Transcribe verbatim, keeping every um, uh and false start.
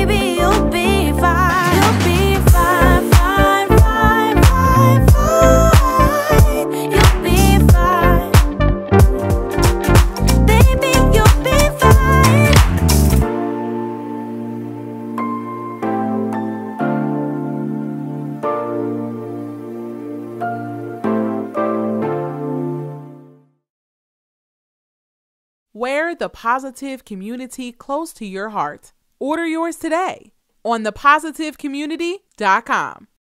baby, you'll be fine. You'll be fine, fine, fine, fine, fine. You'll be fine. Baby, you'll be fine. Wear the positive community close to your heart. Order yours today on the positive community dot com.